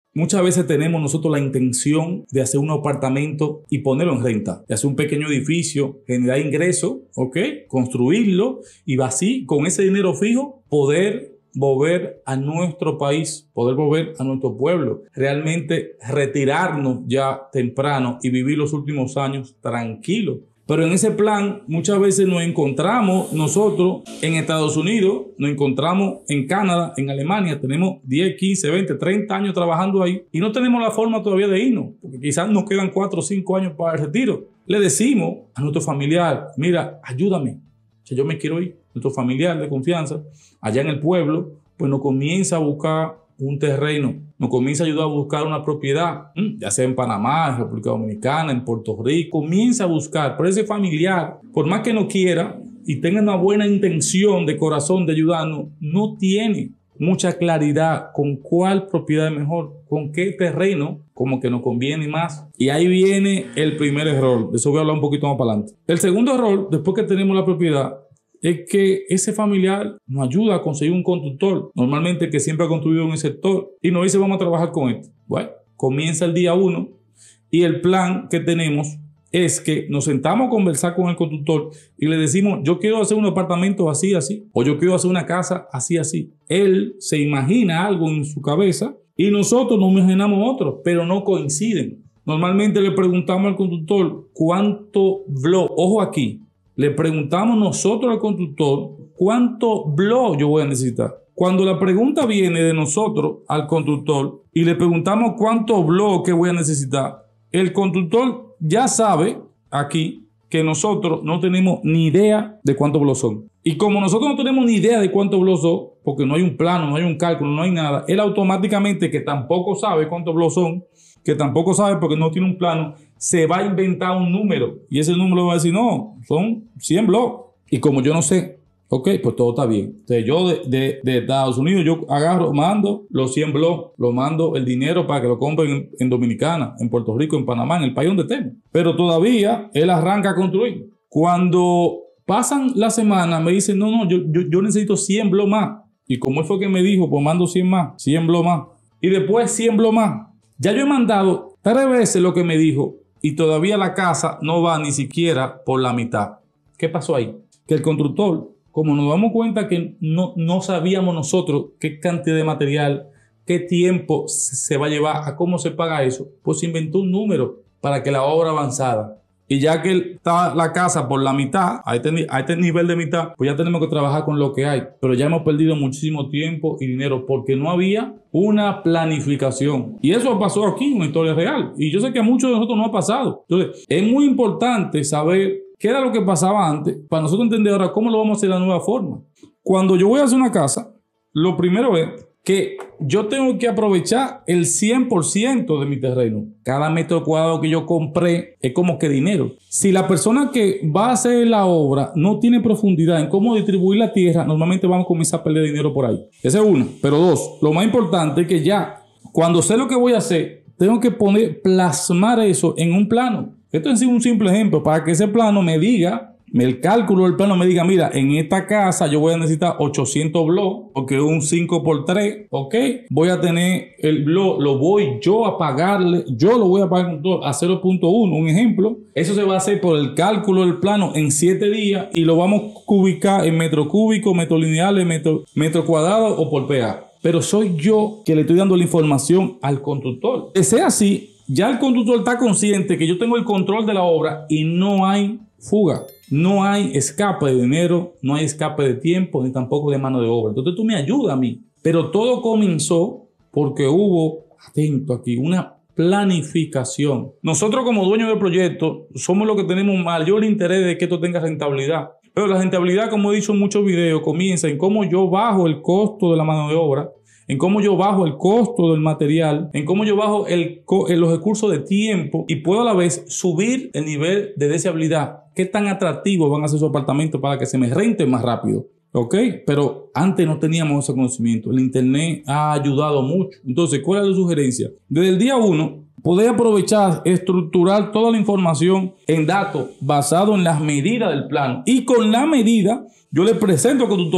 Muchas veces tenemos nosotros la intención de hacer un apartamento y ponerlo en renta, de hacer un pequeño edificio, generar ingresos, ¿ok? Construirlo y así, con ese dinero fijo, poder volver a nuestro país, poder volver a nuestro pueblo, realmente retirarnos ya temprano y vivir los últimos años tranquilos. Pero en ese plan muchas veces nos encontramos nosotros en Estados Unidos, nos encontramos en Canadá, en Alemania, tenemos 10, 15, 20, 30 años trabajando ahí y no tenemos la forma todavía de irnos, porque quizás nos quedan 4 o 5 años para el retiro. Le decimos a nuestro familiar, mira, ayúdame, que yo me quiero ir. Nuestro familiar de confianza, allá en el pueblo, pues nos comienza a buscar un terreno, nos comienza a ayudar a buscar una propiedad, ya sea en Panamá, en República Dominicana, en Puerto Rico, comienza a buscar, pero ese familiar, por más que no quiera y tenga una buena intención de corazón de ayudarnos, no tiene mucha claridad con cuál propiedad es mejor, con qué terreno como que nos conviene más. Y ahí viene el primer error, de eso voy a hablar un poquito más para adelante. El segundo error, después que tenemos la propiedad, es que ese familiar nos ayuda a conseguir un constructor, normalmente que siempre ha construido en el sector, y nos dice vamos a trabajar con esto. Bueno, comienza el día 1 y el plan que tenemos es que nos sentamos a conversar con el constructor y le decimos yo quiero hacer un apartamento así, así, o yo quiero hacer una casa así, así. Él se imagina algo en su cabeza y nosotros nos imaginamos otro, pero no coinciden. Normalmente le preguntamos al constructor cuánto block, ojo aquí, le preguntamos nosotros al constructor cuánto block yo voy a necesitar. Cuando la pregunta viene de nosotros al constructor y le preguntamos cuánto block que voy a necesitar, el constructor ya sabe aquí que nosotros no tenemos ni idea de cuántos blogs son. Y como nosotros no tenemos ni idea de cuántos blogs son, porque no hay un plano, no hay un cálculo, no hay nada, él automáticamente, que tampoco sabe cuántos blogs son, que tampoco sabe porque no tiene un plano, se va a inventar un número. Y ese número va a decir, no, son 100 blogs. Y como yo no sé, ok, pues todo está bien. Entonces yo de Estados Unidos, yo agarro, mando los 100 blogs, lo mando el dinero para que lo compren en Dominicana, en Puerto Rico, en Panamá, en el país donde estemos. Pero todavía él arranca a construir. Cuando pasan la semana, me dicen, no, yo necesito 100 blogs más. Y como él fue que me dijo, pues mando 100 más, 100 blogs más. Y después 100 blogs más. Ya yo he mandado 3 veces lo que me dijo y todavía la casa no va ni siquiera por la mitad. ¿Qué pasó ahí? Que el constructor, como nos damos cuenta que no sabíamos nosotros qué cantidad de material, qué tiempo se va a llevar, a cómo se paga eso, pues inventó un número para que la obra avanzara. Y ya que está la casa por la mitad, a este nivel de mitad, pues ya tenemos que trabajar con lo que hay. Pero ya hemos perdido muchísimo tiempo y dinero porque no había una planificación. Y eso pasó aquí, una historia real. Y yo sé que a muchos de nosotros no ha pasado. Entonces, es muy importante saber qué era lo que pasaba antes para nosotros entender ahora cómo lo vamos a hacer de la nueva forma. Cuando yo voy a hacer una casa, lo primero es que yo tengo que aprovechar el 100% de mi terreno. Cada metro cuadrado que yo compré es como que dinero. Si la persona que va a hacer la obra no tiene profundidad en cómo distribuir la tierra, normalmente vamos a comenzar a perder dinero por ahí. Esa es una. Pero 2, lo más importante es que ya cuando sé lo que voy a hacer, tengo que plasmar eso en un plano. Esto es un simple ejemplo para que ese plano me diga, el cálculo del plano me diga, mira, en esta casa yo voy a necesitar 800 blogs, porque es un 5x3, ¿ok? Voy a tener el blog, lo voy yo a pagarle, yo lo voy a pagar a 0.1, un ejemplo. Eso se va a hacer por el cálculo del plano en 7 días y lo vamos a ubicar en metro cúbico, metro lineales, metro cuadrado o por PA. Pero soy yo que le estoy dando la información al constructor. Que sea así, ya el constructor está consciente que yo tengo el control de la obra y no hay fuga. No hay escape de dinero, no hay escape de tiempo, ni tampoco de mano de obra. Entonces tú me ayudas a mí. Pero todo comenzó porque hubo, atento aquí, una planificación. Nosotros como dueños del proyecto somos los que tenemos mayor interés de que esto tenga rentabilidad. Pero la rentabilidad, como he dicho en muchos videos, comienza en cómo yo bajo el costo de la mano de obra, en cómo yo bajo el costo del material, en cómo yo bajo los recursos de tiempo y puedo a la vez subir el nivel de deseabilidad. ¿Qué tan atractivos van a ser sus apartamentos para que se me renten más rápido? ¿Ok? Pero antes no teníamos ese conocimiento. El internet ha ayudado mucho. Entonces, ¿cuál es la sugerencia? Desde el día 1, poder aprovechar, estructurar toda la información en datos basados en las medidas del plano. Y con la medida, yo le presento al constructor,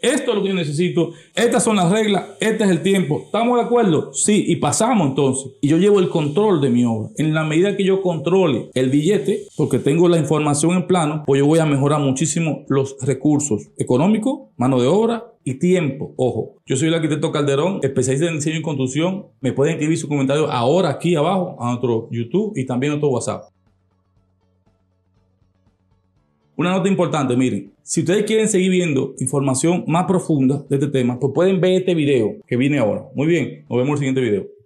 esto es lo que yo necesito, estas son las reglas, este es el tiempo, ¿estamos de acuerdo? Sí, y pasamos entonces. Y yo llevo el control de mi obra. En la medida que yo controle el billete, porque tengo la información en plano, pues yo voy a mejorar muchísimo los recursos económicos, mano de obra y tiempo. Ojo, yo soy el arquitecto Calderón, especialista en diseño y construcción. Me pueden escribir sus comentarios ahora aquí abajo a nuestro YouTube y también a nuestro WhatsApp. Una nota importante, miren, si ustedes quieren seguir viendo información más profunda de este tema, pues pueden ver este video que viene ahora. Muy bien, nos vemos en el siguiente video.